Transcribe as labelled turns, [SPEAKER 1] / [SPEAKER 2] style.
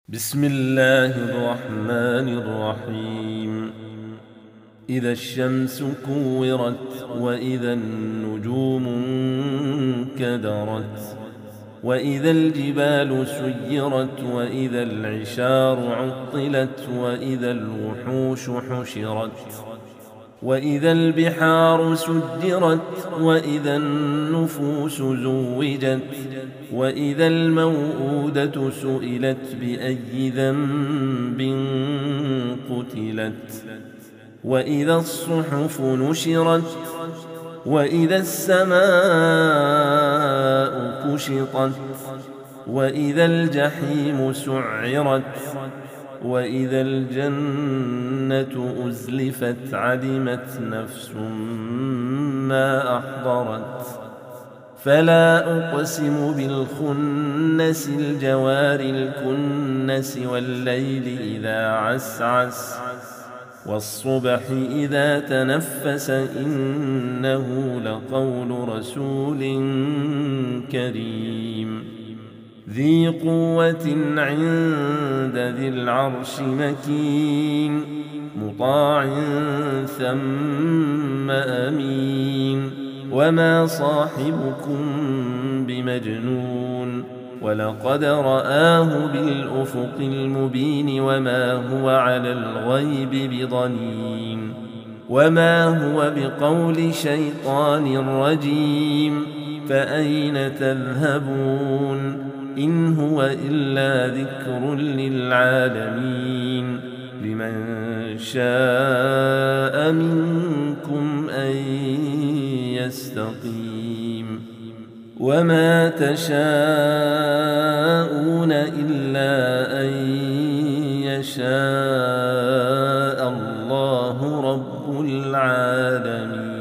[SPEAKER 1] بسم الله الرحمن الرحيم. إذا الشمس كورت وإذا النجوم انكدرت وإذا الجبال سيرت وإذا العشار عطلت وإذا الوحوش حشرت وإذا البحار سجرت وإذا النفوس زوجت وإذا الموءودة سئلت بأي ذنب قتلت وإذا الصحف نشرت وإذا السماء كشطت وإذا الجحيم سعرت وإذا الجنة أزلفت علمت نفس ما أحضرت فلا أقسم بالخنس الجوار الكنس والليل إذا عسعس والصبح إذا تنفس إنه لقول رسول كريم ذي قوة عند ذي العرش مكين مطاع ثم أمين وما صاحبكم بمجنون ولقد رآه بالأفق المبين وما هو على الغيب بضنين وما هو بقول شيطان رجيم فأين تذهبون إن هو إلا ذكر للعالمين لمن شاء منكم أن يستقيم وما تشاءون إلا أن يشاء الله رب العالمين.